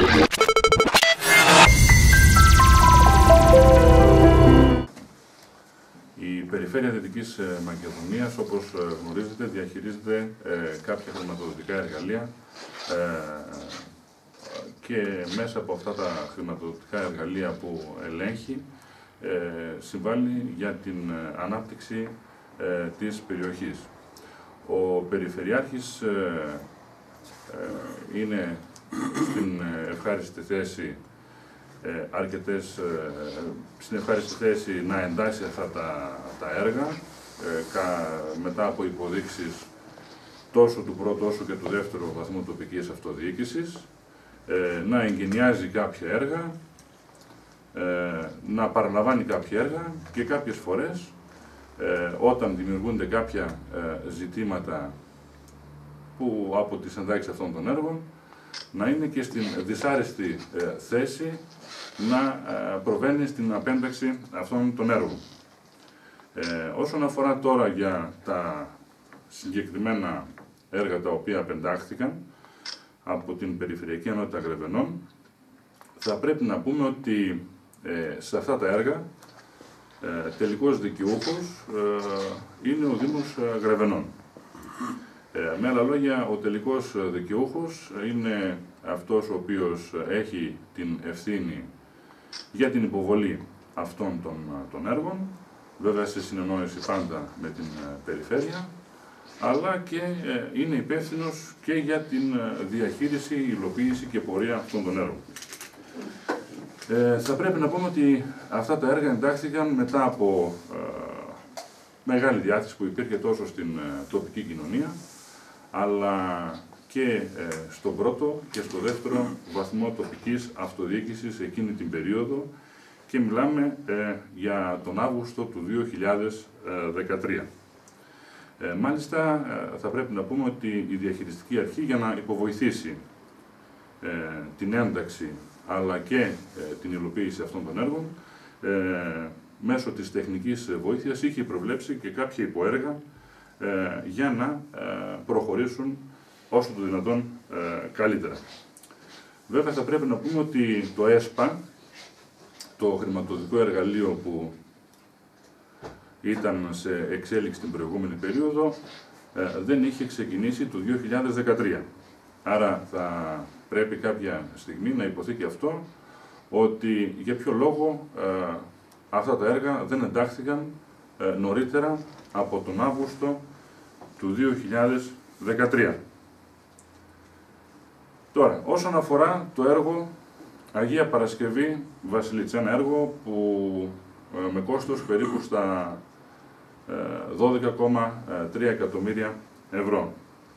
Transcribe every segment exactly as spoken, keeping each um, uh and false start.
Η Περιφέρεια Δυτικής Μακεδονίας, όπως γνωρίζετε, διαχειρίζεται ε, κάποια χρηματοδοτικά εργαλεία ε, και μέσα από αυτά τα χρηματοδοτικά εργαλεία που ελέγχει ε, συμβάλλει για την ανάπτυξη ε, της περιοχής. Ο Περιφερειάρχης ε, ε, είναι στην ευχάριστη θέση Ε, αρκετές, ε, στην ευχάριστη θέση να εντάξει αυτά τα, τα έργα ε, κα, μετά από υποδείξεις τόσο του πρώτου όσο και του δεύτερου βαθμού τοπικής αυτοδιοίκησης, ε, να εγκαινιάζει κάποια έργα, ε, να παραλαμβάνει κάποια έργα και κάποιες φορές ε, όταν δημιουργούνται κάποια ε, ζητήματα που από τις εντάξεις αυτών των έργων να είναι και στην δυσάρεστη ε, θέση να προβαίνει στην απένταξη αυτών των έργων. Ε, όσον αφορά τώρα για τα συγκεκριμένα έργα τα οποία απεντάχθηκαν από την Περιφερειακή Ενότητα Γρεβενών, θα πρέπει να πούμε ότι ε, σε αυτά τα έργα ε, τελικός δικαιούχος ε, είναι ο Δήμος Γρεβενών. Ε, με άλλα λόγια, ο τελικός δικαιούχος είναι αυτός ο οποίος έχει την ευθύνη για την υποβολή αυτών των, των έργων, βέβαια σε συνεννόηση πάντα με την Περιφέρεια, αλλά και ε, είναι υπεύθυνος και για την διαχείριση, υλοποίηση και πορεία αυτών των έργων. Ε, θα πρέπει να πούμε ότι αυτά τα έργα εντάχθηκαν μετά από ε, μεγάλη διάθεση που υπήρχε τόσο στην ε, τοπική κοινωνία, αλλά και ε, στον πρώτο και στο δεύτερο βαθμό τοπικής αυτοδιοίκησης εκείνη την περίοδο και μιλάμε ε, για τον Αύγουστο του δύο χιλιάδες δεκατρία. Ε, μάλιστα ε, θα πρέπει να πούμε ότι η διαχειριστική αρχή για να υποβοηθήσει ε, την ένταξη αλλά και ε, την υλοποίηση αυτών των έργων ε, μέσω της τεχνικής βοήθειας είχε προβλέψει και κάποια υποέργα ε, για να ε, προχωρήσουν όσο το δυνατόν ε, καλύτερα. Βέβαια θα πρέπει να πούμε ότι το ΕΣΠΑ, το χρηματοδοτικό εργαλείο που ήταν σε εξέλιξη την προηγούμενη περίοδο, ε, δεν είχε ξεκινήσει το δύο χιλιάδες δεκατρία. Άρα θα πρέπει κάποια στιγμή να υποθεί και αυτό, ότι για ποιο λόγο ε, αυτά τα έργα δεν εντάχθηκαν ε, νωρίτερα από τον Αύγουστο του δύο χιλιάδες δεκατρία. Τώρα, όσον αφορά το έργο Αγία Παρασκευή Βασιλίτσα, ένα έργο που ε, με κόστος περίπου στα ε, δώδεκα κόμμα τρία εκατομμύρια ευρώ.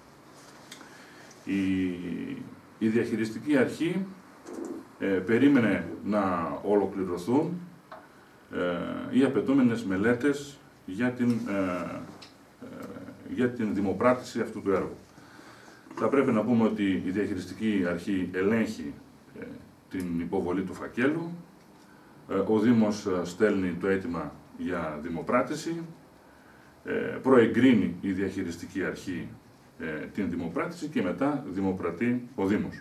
Η, η διαχειριστική αρχή ε, περίμενε να ολοκληρωθούν ε, οι απαιτούμενες μελέτες για την, ε, ε, για την δημοπράτηση αυτού του έργου. Θα πρέπει να πούμε ότι η διαχειριστική αρχή ελέγχει ε, την υποβολή του φακέλου, ε, ο Δήμος στέλνει το αίτημα για δημοπράτηση, ε, προεγκρίνει η διαχειριστική αρχή ε, την δημοπράτηση και μετά δημοπρατεί ο Δήμος.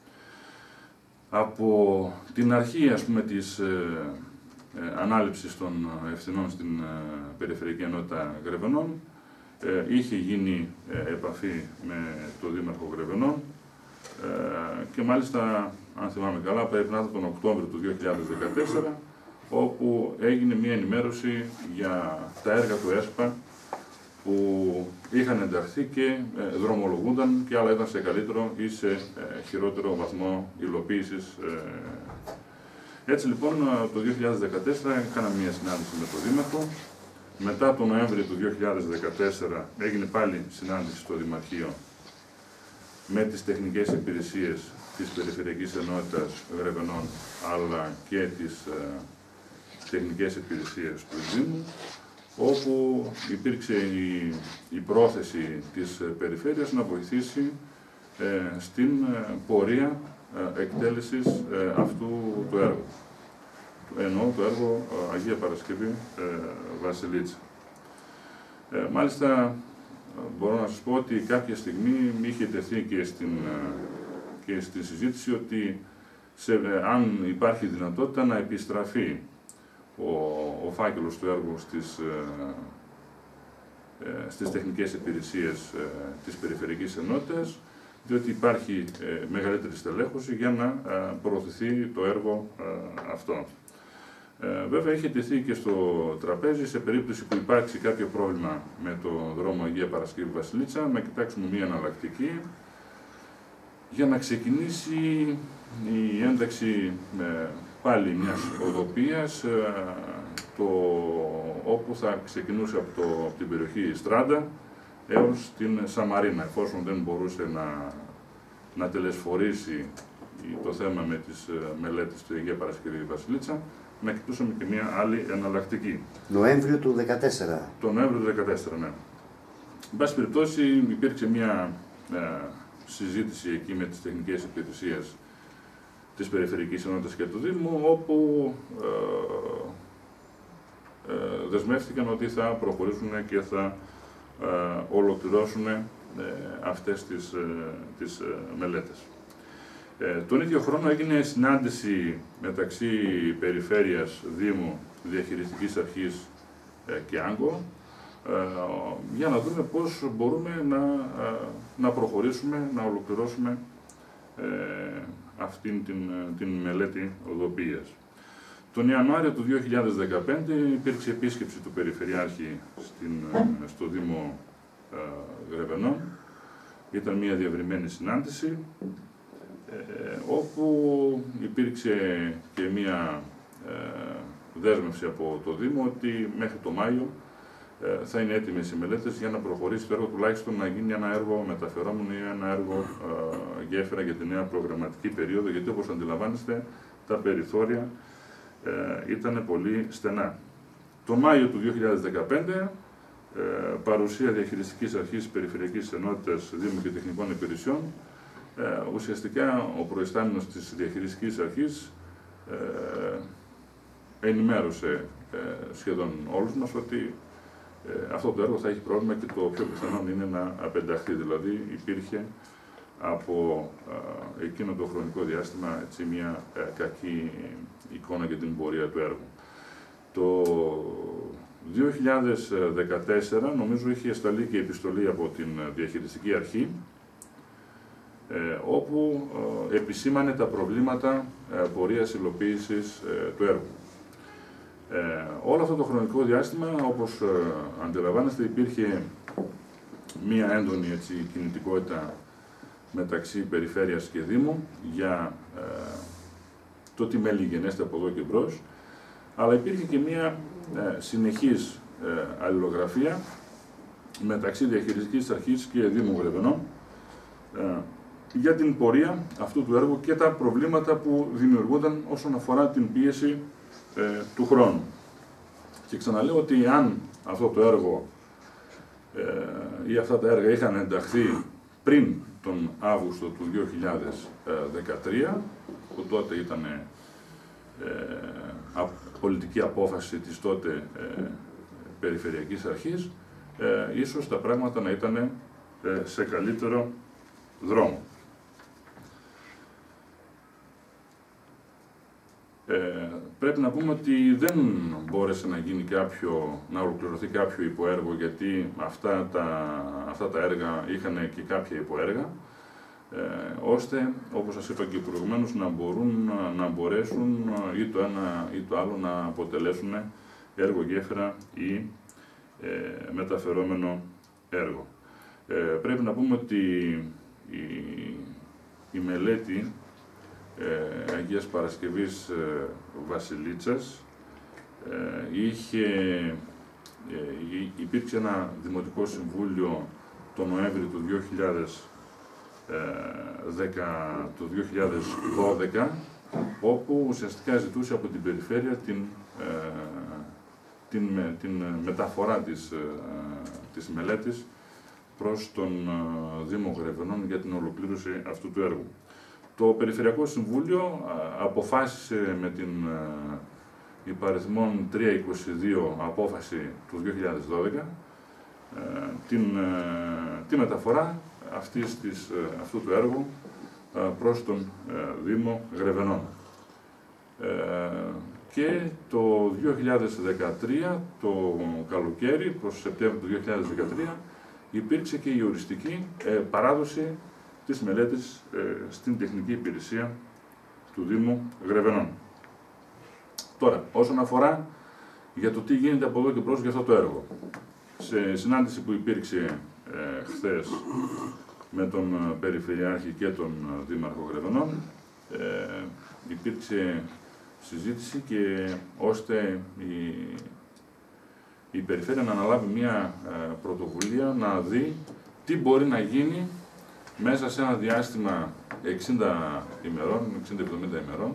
Από την αρχή, ας πούμε, της ε, ε, ανάληψης των ευθυνών στην ε, Περιφερειακή Ενότητα Γρεβενών, Ε, είχε γίνει ε, επαφή με τον Δήμαρχο Γρεβενών ε, και μάλιστα, αν θυμάμαι καλά, πρέπει να ήταν τον Οκτώβριο του δύο χιλιάδες δεκατέσσερα, όπου έγινε μια ενημέρωση για τα έργα του ΕΣΠΑ που είχαν ενταχθεί και ε, δρομολογούνταν και άλλα ήταν σε καλύτερο ή σε ε, χειρότερο βαθμό υλοποίησης. Ε. Έτσι λοιπόν, το δύο χιλιάδες δεκατέσσερα έκανα μια συνάντηση με τον Δήμαρχο. Μετά τον Νοέμβριο του δύο χιλιάδες δεκατέσσερα έγινε πάλι συνάντηση στο Δημαρχείο με τις τεχνικές υπηρεσίες της Περιφερειακής Ενότητας Γρεβενών αλλά και τις ε, τεχνικές υπηρεσίες του Δήμου, όπου υπήρξε η, η πρόθεση της Περιφέρειας να βοηθήσει ε, στην ε, πορεία ε, εκτέλεσης ε, αυτού του έργου. Εννοώ το έργο Αγία Παρασκευή ε, Βασιλίτσα. Ε, μάλιστα, μπορώ να σας πω ότι κάποια στιγμή είχε τεθεί και στην, και στη συζήτηση ότι σε, αν υπάρχει δυνατότητα να επιστραφεί ο, ο φάκελος του έργου στις, ε, στις τεχνικές υπηρεσίες ε, της Περιφερειακής Ενότητας, διότι υπάρχει ε, μεγαλύτερη στελέχωση για να ε, προωθηθεί το έργο ε, αυτό. Ε, βέβαια, είχε τεθεί και στο τραπέζι, σε περίπτωση που υπάρξει κάποιο πρόβλημα με το δρόμο Αγία Παρασκευή Βασιλίτσα, να κοιτάξουμε μία εναλλακτική για να ξεκινήσει η ένταξη ε, πάλι μιας οδοποιίας, ε, το, όπου θα ξεκινούσε από, το, από την περιοχή Στράντα έως την Σαμαρίνα, εφόσον δεν μπορούσε να, να τελεσφορήσει το θέμα με τις μελέτες του Αγία Παρασκευή Βασιλίτσα, να κοιτούσαμε και μια άλλη εναλλακτική. Νοέμβριο του δύο χιλιάδες δεκατέσσερα. Το Νοέμβριο του δύο χιλιάδες δεκατέσσερα, ναι. Εν πάση περιπτώσει, υπήρξε μια ε, συζήτηση εκεί με τις τεχνικές υπηρεσίες της Περιφερειακής Ενότητας και του Δήμου, όπου ε, ε, δεσμεύτηκαν ότι θα προχωρήσουν και θα ε, ολοκληρώσουν ε, αυτές τις, ε, τις ε, μελέτες. Ε, τον ίδιο χρόνο έγινε συνάντηση μεταξύ Περιφέρειας, Δήμου, Διαχειριστικής Αρχής ε, και Άγκο, ε, για να δούμε πώς μπορούμε να, ε, να προχωρήσουμε, να ολοκληρώσουμε ε, αυτήν την, την μελέτη οδοποιίας. Τον Ιανουάριο του δύο χιλιάδες δεκαπέντε υπήρξε επίσκεψη του Περιφερειάρχη στην, στο Δήμο ε, Γρεβενών. Ήταν μια διευρυμένη συνάντηση, ε, όπου υπήρξε και μια ε, δέσμευση από το Δήμο ότι μέχρι το Μάιο ε, θα είναι έτοιμες οι μελέτες για να προχωρήσει το έργο, τουλάχιστον να γίνει ένα έργο μεταφερόμενο ή ένα έργο ε, γέφυρα για τη νέα προγραμματική περίοδο, γιατί όπως αντιλαμβάνεστε τα περιθώρια ε, ήταν πολύ στενά. Το Μάιο του δύο χιλιάδες δεκαπέντε ε, παρουσία Διαχειριστικής Αρχής Περιφερειακής Ενότητας Δήμου και Τεχνικών Υπηρεσιών, ε, ουσιαστικά ο προϊστάμενος της Διαχειριστικής Αρχής ε, ενημέρωσε ε, σχεδόν όλους μας ότι ε, αυτό το έργο θα έχει πρόβλημα και το πιο πιθανό είναι να απενταχθεί. Δηλαδή υπήρχε από ε, εκείνο το χρονικό διάστημα έτσι, μια ε, κακή εικόνα για την πορεία του έργου. Το δύο χιλιάδες δεκατέσσερα νομίζω είχε σταλεί και επιστολή από την Διαχειριστική Αρχή, ε, όπου ε, επισήμανε τα προβλήματα ε, πορείας υλοποίησης ε, του έργου. Ε, όλο αυτό το χρονικό διάστημα, όπως ε, αντιλαμβάνεστε, υπήρχε μία έντονη έτσι, κινητικότητα μεταξύ Περιφέρειας και Δήμου για ε, το τι μέλη γενέστε από εδώ και μπρος, αλλά υπήρχε και μία ε, συνεχής ε, αλληλογραφία μεταξύ Διαχειριστικής Αρχής και Δήμου Γρεβενών ε, για την πορεία αυτού του έργου και τα προβλήματα που δημιουργούνταν όσον αφορά την πίεση ε, του χρόνου. Και ξαναλέω ότι αν αυτό το έργο ε, ή αυτά τα έργα είχαν ενταχθεί πριν τον Αύγουστο του δύο χιλιάδες δεκατρία, που τότε ήταν ε, πολιτική απόφαση της τότε ε, Περιφερειακής Αρχής, ε, ίσως τα πράγματα να ήταν ε, σε καλύτερο δρόμο. Ε, πρέπει να πούμε ότι δεν μπόρεσε να γίνει κάποιο, να ολοκληρωθεί κάποιο υποέργο, γιατί αυτά τα, αυτά τα έργα είχαν και κάποια υποέργα, ε, ώστε, όπως σας είπα και προηγουμένως, να μπορούν να μπορέσουν ή το ένα ή το άλλο να αποτελέσουν έργο γέφυρα ή ε, μεταφερόμενο έργο. Ε, πρέπει να πούμε ότι η, η μελέτη Ε, Αγίας Παρασκευής ε, Βασιλίτσας ε, είχε, ε, υπήρξε ένα Δημοτικό Συμβούλιο το Νοέμβριο του δύο χιλιάδες δώδεκα, όπου ουσιαστικά ζητούσε από την Περιφέρεια την, ε, την, με, την μεταφορά της, ε, της μελέτης προς τον ε, Δήμο Γρεβενών για την ολοκλήρωση αυτού του έργου. Το Περιφερειακό Συμβούλιο αποφάσισε με την υπαριθμόν τριακόσια είκοσι δύο απόφαση του δύο χιλιάδες δώδεκα την, τη μεταφορά αυτής της, αυτού του έργου προς τον Δήμο Γρεβενών. Και το δύο χιλιάδες δεκατρία, το καλοκαίρι, προς Σεπτέμβριο του δύο χιλιάδες δεκατρία, υπήρξε και η οριστική παράδοση της μελέτης στην τεχνική υπηρεσία του Δήμου Γρεβενών. Τώρα, όσον αφορά για το τι γίνεται από εδώ και μπρος για αυτό το έργο. Σε συνάντηση που υπήρξε ε, χθες με τον Περιφερειάρχη και τον Δήμαρχο Γρεβενών, ε, υπήρξε συζήτηση και ώστε η, η Περιφέρεια να αναλάβει μια ε, πρωτοβουλία να δει τι μπορεί να γίνει μέσα σε ένα διάστημα εξήντα ημερών, εξήντα εβδομήντα ημερών,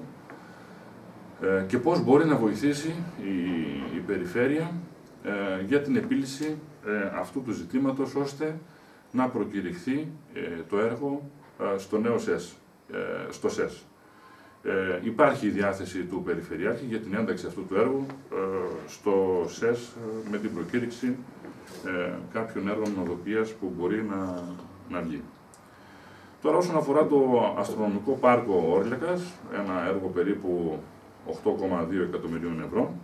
ε, και πώς μπορεί να βοηθήσει η, η Περιφέρεια ε, για την επίλυση ε, αυτού του ζητήματος, ώστε να προκηρυχθεί ε, το έργο ε, στο νέο ΣΕΣ, ε, στο ΣΕΣ. Ε, υπάρχει η διάθεση του Περιφερειάρχη για την ένταξη αυτού του έργου ε, στο ΣΕΣ ε, με την προκήρυξη ε, κάποιων έργων οδοποιίας που μπορεί να, να βγει. Τώρα, όσον αφορά το αστρονομικό πάρκο Όρλεκας, ένα έργο περίπου οκτώ κόμμα δύο εκατομμυρίων ευρώ,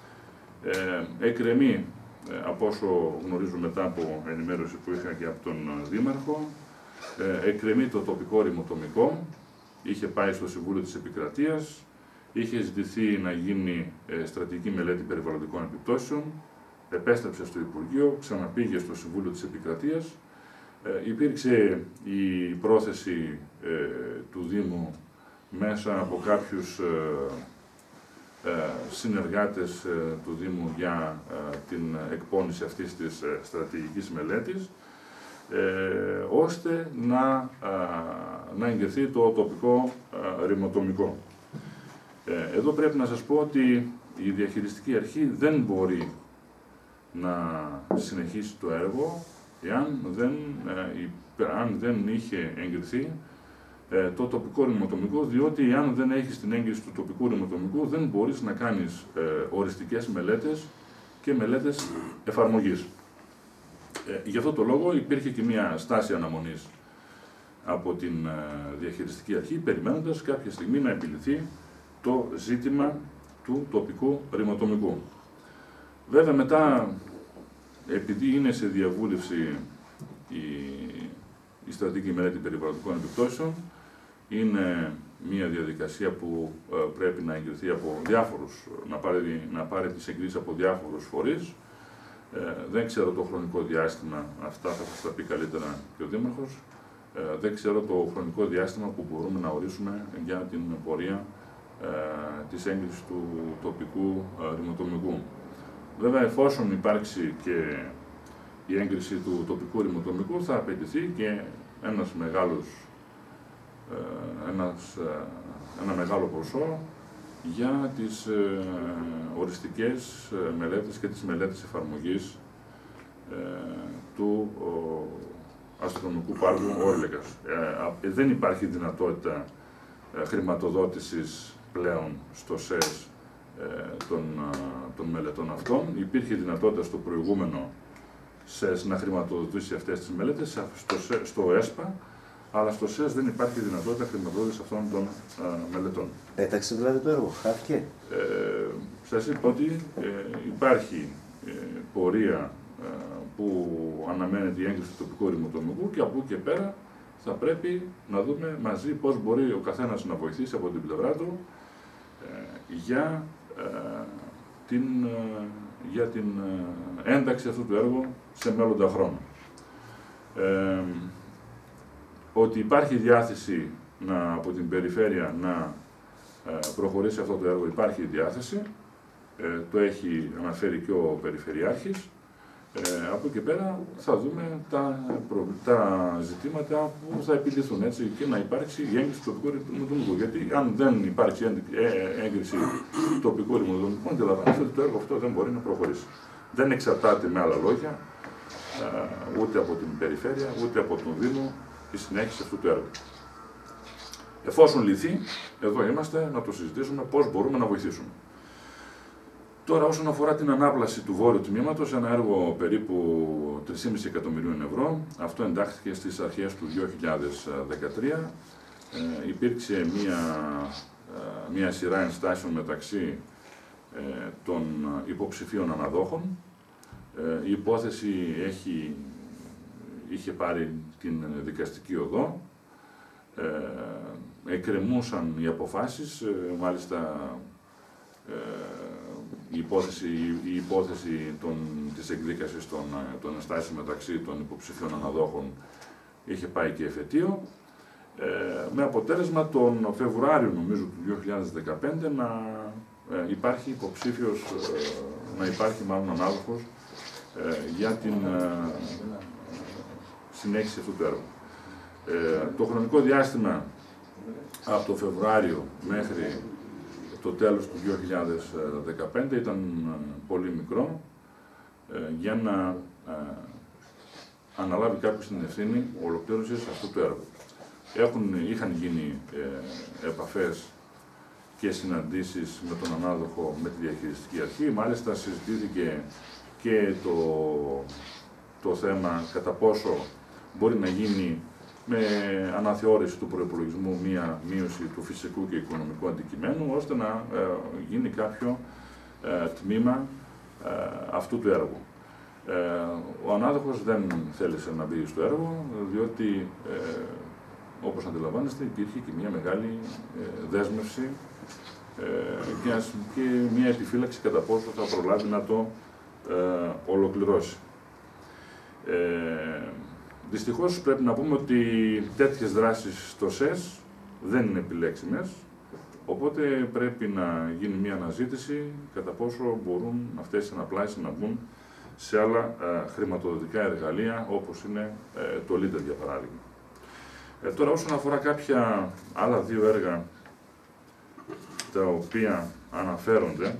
ε, εκκρεμεί, ε, από όσο γνωρίζω μετά από ενημέρωση που είχα και από τον Δήμαρχο, ε, εκκρεμεί το τοπικό ρημοτομικό, είχε πάει στο Συμβούλιο της Επικρατείας, είχε ζητηθεί να γίνει ε, στρατηγική μελέτη περιβαλλοντικών επιπτώσεων, επέστρεψε στο Υπουργείο, ξαναπήγε στο Συμβούλιο της Επικρατείας. Ε, υπήρξε η πρόθεση ε, του Δήμου μέσα από κάποιους ε, ε, συνεργάτες ε, του Δήμου για ε, την εκπόνηση αυτής της ε, στρατηγικής μελέτης, ε, ώστε να, ε, να εγκριθεί το τοπικό ε, ρημοτομικό. Ε, εδώ πρέπει να σας πω ότι η διαχειριστική αρχή δεν μπορεί να συνεχίσει το έργο εάν δεν, ε, αν δεν είχε εγκριθεί ε, το τοπικό ρημοτομικό, διότι εάν δεν έχεις την έγκριση του τοπικού ρημοτομικού δεν μπορείς να κάνεις ε, οριστικές μελέτες και μελέτες εφαρμογής. Ε, γι' αυτό το λόγο υπήρχε και μια στάση αναμονής από την ε, διαχειριστική αρχή, περιμένοντας κάποια στιγμή να επιλυθεί το ζήτημα του τοπικού ρημοτομικού. Βέβαια μετά, επειδή είναι σε διαβούλευση η, η στρατηγική μελέτη περιβαλλοντικών επιπτώσεων, είναι μια διαδικασία που ε, πρέπει να εγκριθεί από διάφορους, να πάρει, να πάρει τις εγκρίσεις από διάφορους φορείς. Ε, δεν ξέρω το χρονικό διάστημα, αυτά θα σας τα πει καλύτερα και ο Δήμαρχος. Ε, δεν ξέρω το χρονικό διάστημα που μπορούμε να ορίσουμε για την πορεία ε, της έγκρισης του τοπικού ε, ρημοτομικού. Βέβαια, εφόσον υπάρξει και η έγκριση του τοπικού ρημοτομικού, θα απαιτηθεί και ένας μεγάλος, ένας, ένα μεγάλο ποσό για τις οριστικές μελέτες και τις μελέτες εφαρμογής του αστρονομικού πάρκου Όρλεκας. Δεν υπάρχει δυνατότητα χρηματοδότησης πλέον στο ΣΕΣ Των, των μελετών αυτών. Υπήρχε δυνατότητα στο προηγούμενο ΣΕΣ να χρηματοδοτήσει αυτές τις μελέτες, στο, στο ΕΣΠΑ, αλλά στο ΣΕΣ δεν υπάρχει δυνατότητα χρηματοδότηση αυτών των α, μελετών. Έταξε δηλαδή το έργο, χάθηκε. Ε, σας είπα ότι ε, υπάρχει ε, πορεία ε, που αναμένεται η έγκριση του τοπικού ρημοτομικού και από εκεί και πέρα θα πρέπει να δούμε μαζί πώς μπορεί ο καθένας να βοηθήσει από την πλευρά του ε, για την, για την ένταξη αυτού του έργου σε μέλλοντα χρόνο. Ε, ότι υπάρχει διάθεση να, από την Περιφέρεια να ε, προχωρήσει αυτό το έργο, υπάρχει διάθεση, ε, το έχει αναφέρει και ο Περιφερειάρχης. Ε, από εκεί πέρα θα δούμε τα, προ, τα ζητήματα που θα επιληθούν, έτσι, και να υπάρξει η έγκριση του τοπικού ρημοτομικού. Γιατί αν δεν υπάρξει έγκριση του τοπικού ρημοτομικού, αντιλαμβάνεστε ότι το έργο αυτό δεν μπορεί να προχωρήσει. Δεν εξαρτάται, με άλλα λόγια, ούτε από την Περιφέρεια, ούτε από τον Δήμο η συνέχιση αυτού του έργου. Εφόσον λυθεί, εδώ είμαστε να το συζητήσουμε πώς μπορούμε να βοηθήσουμε. Τώρα, όσον αφορά την ανάπλαση του βόρειου τμήματος, ένα έργο περίπου τρία κόμμα πέντε εκατομμυρίων ευρώ, αυτό εντάχθηκε στις αρχές του δύο χιλιάδες δεκατρία. ε, υπήρξε μία, ε, μία σειρά ενστάσεων μεταξύ ε, των υποψηφίων αναδόχων. Ε, η υπόθεση έχει, είχε πάρει την δικαστική οδό. Ε, εκκρεμούσαν οι αποφάσεις, ε, μάλιστα ε, η υπόθεση, η υπόθεση των, της εκδίκασης των, των ενστάσεων μεταξύ των υποψηφίων αναδόχων είχε πάει και εφετείο, ε, με αποτέλεσμα τον Φεβρουάριο, νομίζω, του δύο χιλιάδες δεκαπέντε να ε, υπάρχει υποψήφιος, ε, να υπάρχει μάλλον ανάδοχος ε, για την ε, συνέχιση αυτού του έργου. Ε, το χρονικό διάστημα από το Φεβρουάριο μέχρι το τέλος του δύο χιλιάδες δεκαπέντε ήταν πολύ μικρό ε, για να ε, αναλάβει κάποιος την ευθύνη ολοκλήρωσης αυτού του έργου. Έχουν, είχαν γίνει ε, επαφές και συναντήσεις με τον ανάδοχο, με τη διαχειριστική αρχή. Μάλιστα συζητήθηκε και το, το θέμα κατά πόσο μπορεί να γίνει με αναθεώρηση του προϋπολογισμού μία μείωση του φυσικού και οικονομικού αντικειμένου, ώστε να ε, γίνει κάποιο ε, τμήμα ε, αυτού του έργου. Ε, ο ανάδοχος δεν θέλησε να μπει στο έργο, διότι, ε, όπως αντιλαμβάνεστε, υπήρχε και μία μεγάλη ε, δέσμευση ε, και, και μία επιφύλαξη κατά πόσο θα προλάβει να το ε, ολοκληρώσει. Ε, Δυστυχώς πρέπει να πούμε ότι τέτοιες δράσεις στο ΣΕΣ δεν είναι επιλέξιμες, οπότε πρέπει να γίνει μια αναζήτηση κατά πόσο μπορούν αυτές οι αναπλάσεις να μπουν σε άλλα ε, χρηματοδοτικά εργαλεία, όπως είναι ε, το Λίντερ, για παράδειγμα. Ε, τώρα, όσον αφορά κάποια άλλα δύο έργα τα οποία αναφέρονται,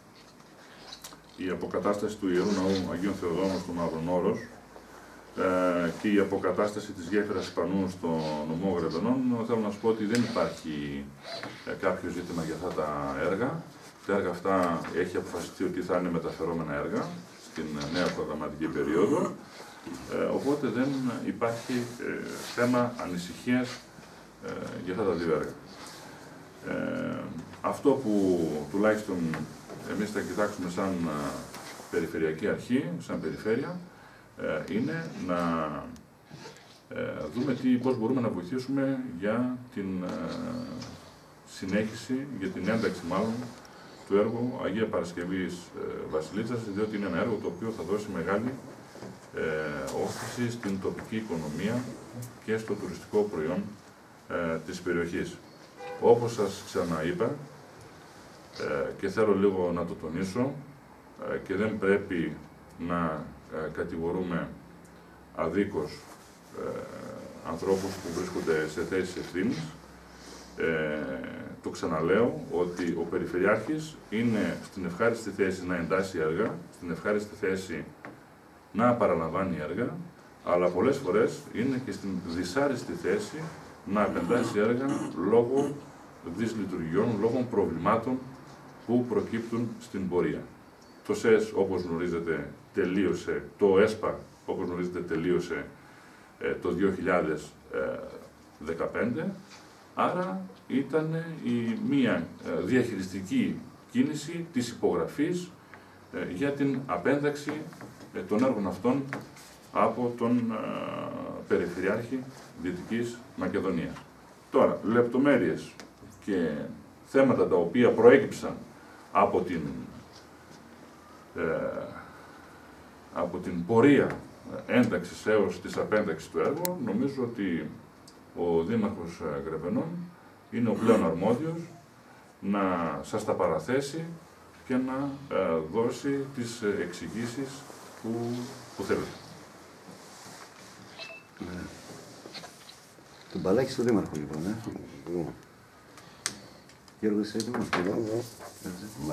η αποκατάσταση του Ιερού Ναού Αγίων Θεοδόρων στο Μαύρον Όρος και η αποκατάσταση της γέφυρας Ισπανού στο νομό Γρεβενών, θέλω να σου πω ότι δεν υπάρχει κάποιο ζήτημα για αυτά τα έργα. Τα έργα αυτά έχει αποφασιστεί ότι θα είναι μεταφερόμενα έργα στην νέα προγραμματική περίοδο, οπότε δεν υπάρχει θέμα ανησυχίας για αυτά τα δύο έργα. Αυτό που τουλάχιστον εμείς θα κοιτάξουμε σαν περιφερειακή αρχή, σαν περιφέρεια, είναι να ε, δούμε τι, πώς μπορούμε να βοηθήσουμε για την ε, συνέχιση, για την ένταξη μάλλον του έργου Αγία Παρασκευής ε, Βασιλίτσας, διότι είναι ένα έργο το οποίο θα δώσει μεγάλη ε, όθηση στην τοπική οικονομία και στο τουριστικό προϊόν ε, της περιοχής. Όπως σας ξαναείπα ε, και θέλω λίγο να το τονίσω ε, και δεν πρέπει να Ε, κατηγορούμε αδίκως ε, ανθρώπους που βρίσκονται σε θέσεις ευθύνης. Ε, το ξαναλέω ότι ο Περιφερειάρχης είναι στην ευχάριστη θέση να εντάσσει έργα, στην ευχάριστη θέση να παραλαμβάνει έργα, αλλά πολλές φορές είναι και στην δυσάρεστη θέση να απεντάσει έργα λόγω δυσλειτουργιών, λόγω προβλημάτων που προκύπτουν στην πορεία. Το ΣΕΣ, όπως γνωρίζετε, τελείωσε, το ΕΣΠΑ, όπως γνωρίζετε, τελείωσε ε, το δύο χιλιάδες δεκαπέντε, άρα ήταν η μία ε, διαχειριστική κίνηση της υπογραφής ε, για την απένταξη ε, των έργων αυτών από τον ε, Περιφερειάρχη Δυτικής Μακεδονίας. Τώρα, λεπτομέρειες και θέματα τα οποία προέκυψαν από την Ε, από την πορεία ένταξης έως της απένταξης του έργου, νομίζω ότι ο Δήμαρχος Γρεβενών είναι ο πλέον αρμόδιος να σας τα παραθέσει και να ε, δώσει τις εξηγήσεις που, που θέλετε. Ναι. Τον μπαλάκι στο Δήμαρχο, λοιπόν, ε. Mm. Γιώργο, είσαι έτοιμος? Ναι.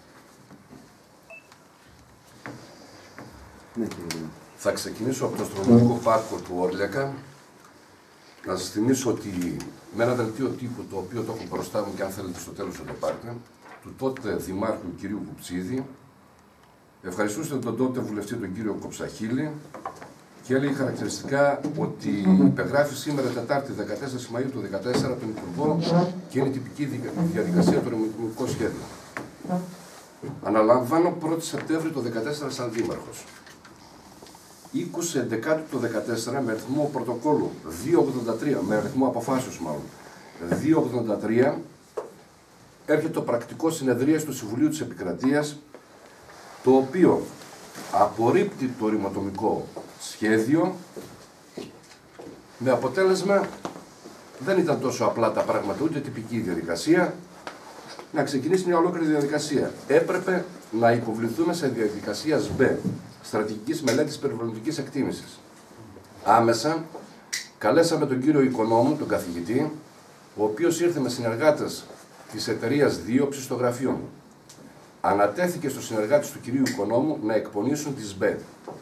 Ναι, θα ξεκινήσω από το αστρονομικό πάρκο του Όρλιακα. Να σας θυμίσω ότι με ένα δελτίο τύπου, το οποίο το έχω μπροστά μου και αν θέλετε στο τέλος θα το πάρετε, του τότε Δημάρχου κ. Κουψίδη, ευχαριστούστε τον τότε βουλευτή τον κύριο Κοψαχίλη και έλεγε χαρακτηριστικά ότι υπεγράφει σήμερα Τετάρτη δεκατέσσερις Μαΐου του δύο χιλιάδες δεκατέσσερα τον Υπουργό και είναι τυπική διαδικασία το ορεικτικό σχέδιο. Αναλαμβάνω πρώτη Σεπτέμβρη του δύο χιλιάδες δεκατέσσερα σαν δήμαρχος. είκοσι Δεκάτου του δύο χιλιάδες δεκατέσσερα με αριθμό πρωτοκόλλου διακόσια ογδόντα τρία, με αριθμό αποφάσεως μάλλον, διακόσια ογδόντα τρία, έρχεται το πρακτικό συνεδρίας του Συμβουλίου της Επικρατείας, το οποίο απορρίπτει το ρηματομικό σχέδιο, με αποτέλεσμα δεν ήταν τόσο απλά τα πράγματα, ούτε τυπική διαδικασία, να ξεκινήσει μια ολόκληρη διαδικασία. Έπρεπε να υποβληθούμε σε διαδικασία ΣΜΠΕ, Στρατηγικής Μελέτης Περιβαλλοντικής Εκτίμησης. Άμεσα καλέσαμε τον κύριο Οικονόμου, τον καθηγητή, ο οποίος ήρθε με συνεργάτες της εταιρείας Δίωψης στο γραφείο μου. Ανατέθηκε στους συνεργάτες του κυρίου Οικονόμου να εκπονήσουν τη ΣΜΠΕ.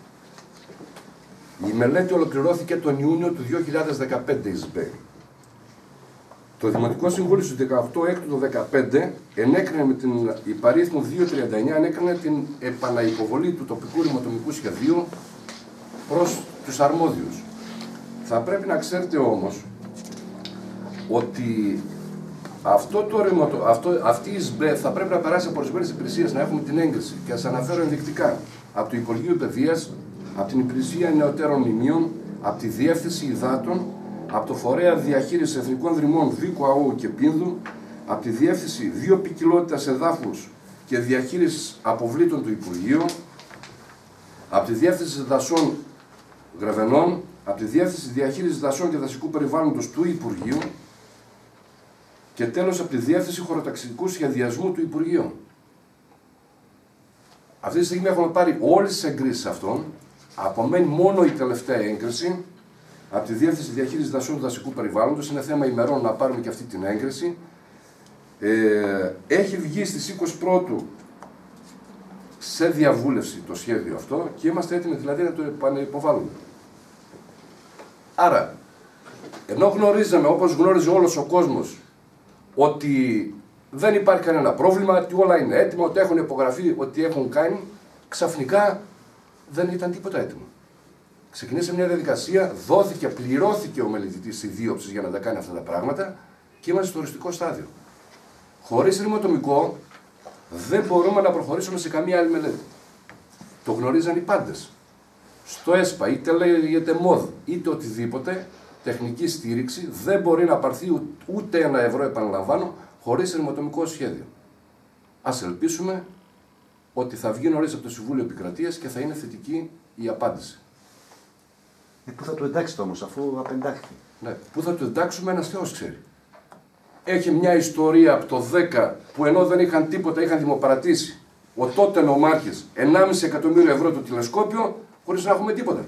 Η μελέτη ολοκληρώθηκε τον Ιούνιο του δύο χιλιάδες δεκαπέντε η ΣΜΠΕ. Το Δημοτικό Συμβούλιο στις δεκαοκτώ Έκτου του δύο χιλιάδες δεκαπέντε ενέκρινε με την υπαρίθμο διακόσια τριάντα εννιά ενέκρινε την επαναυποβολή του τοπικού ρηματομικού σχεδίου προς τους αρμόδιους. Θα πρέπει να ξέρετε όμως ότι αυτό το ρηματο, αυτό, αυτή η ΣΜΠΕ θα πρέπει να περάσει από ορισμένες υπηρεσίες να έχουμε την έγκριση. Και σας αναφέρω ενδεικτικά από το Υπουργείο Παιδείας, από την Υπηρεσία Νεωτέρων Μνημείων, από τη Διεύθυνση Υδάτων, από το Φορέα Διαχείρισης Εθνικών Δρυμών Δίκου Αού και Πίνδου, από τη Διεύθυνση Βιοποικιλότητας Εδάφους και Διαχείρισης Αποβλήτων του Υπουργείου, από τη Διεύθυνση Δασών Γρεβενών, από τη Διεύθυνση Διαχείρισης Δασών και Δασικού Περιβάλλοντος του Υπουργείου και τέλος από τη Διεύθυνση Χωροταξικού Σχεδιασμού του Υπουργείου. Αυτή τη στιγμή έχουμε πάρει όλες τις εγκρίσεις αυτών, απομένει μόνο η τελευταία έγκριση από τη Διεύθυνση Διαχείρισης Δασών του Δασικού Περιβάλλοντος, είναι θέμα ημερών να πάρουμε και αυτή την έγκριση. Ε, έχει βγει στις είκοσι πρώτου σε διαβούλευση το σχέδιο αυτό και είμαστε έτοιμοι δηλαδή να το επανευποβάλουμε. Άρα, ενώ γνωρίζαμε, όπως γνώριζε όλος ο κόσμος, ότι δεν υπάρχει κανένα πρόβλημα, ότι όλα είναι έτοιμα, ότι έχουν υπογραφεί, ότι έχουν κάνει, ξαφνικά δεν ήταν τίποτα έτοιμο. Ξεκινήσε μια διαδικασία, δόθηκε, πληρώθηκε ο μελετητής ιδίωψης για να τα κάνει αυτά τα πράγματα και είμαστε στο οριστικό στάδιο. Χωρίς ρηματομικό δεν μπορούμε να προχωρήσουμε σε καμία άλλη μελέτη. Το γνωρίζαν οι πάντες. Στο ΕΣΠΑ, είτε λέγεται ΜΟΔ, είτε οτιδήποτε, τεχνική στήριξη δεν μπορεί να πάρθει ούτε ένα ευρώ, επαναλαμβάνω, χωρίς ρηματομικό σχέδιο. Ας ελπίσουμε ότι θα βγει νωρίς από το Συμβούλιο Επικρατείας και θα είναι θετική η απάντηση. Ε, πού θα το εντάξετε όμως, αφού απεντάχθη? Ναι, πού θα το εντάξουμε, ένας Θεός ξέρει. Έχει μια ιστορία από το δέκα που ενώ δεν είχαν τίποτα, είχαν δημοπαρατήσει ο τότε νομάρχης ενάμιση εκατομμύριο ευρώ το τηλεσκόπιο, χωρίς να έχουμε τίποτα.